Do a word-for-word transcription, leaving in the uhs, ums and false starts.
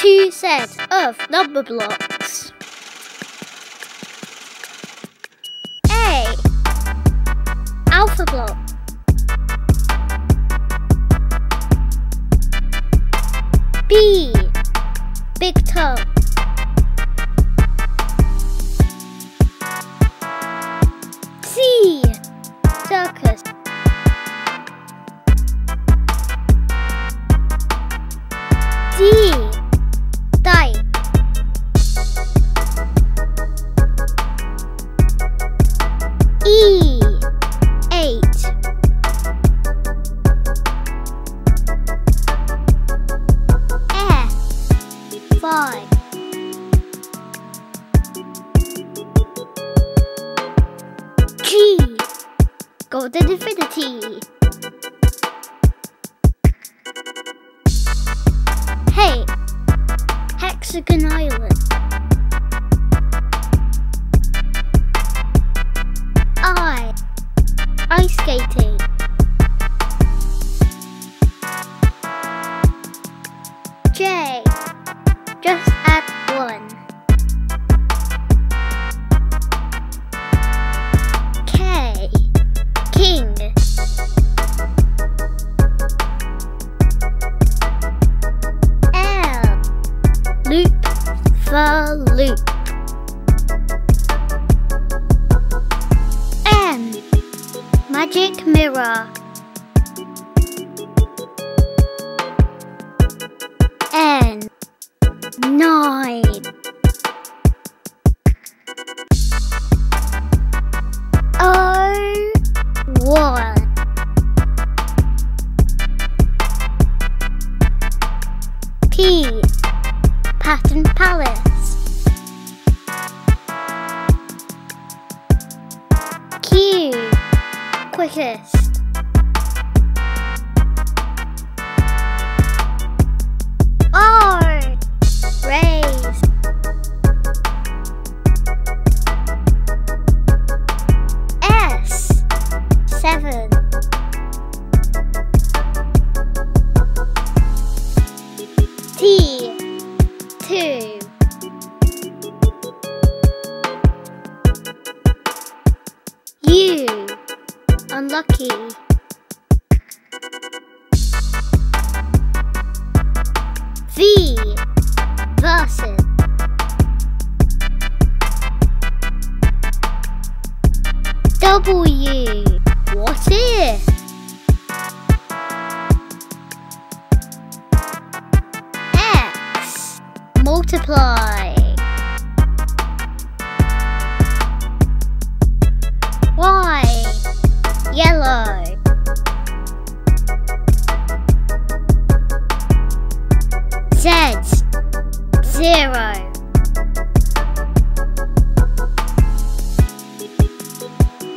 two sets of Numberblocks. A. Alphablock. B. Big Tum. Z. Circus. D. Dice. E. Eight. F. Five. G. Golden Infinity. Hey, Hexagon Island. I. Ice Skating. J. Just Add One. K. King. L. Loop the loop. M. Magic mirror. N. Nine. O. One. P. Pattern Palace. Q. Quickest. R. Rays. S. Seven. T. Two. U. Unlucky. V. Versus. W. What if? X. Multiply. Y. Yellow. Z. Zero.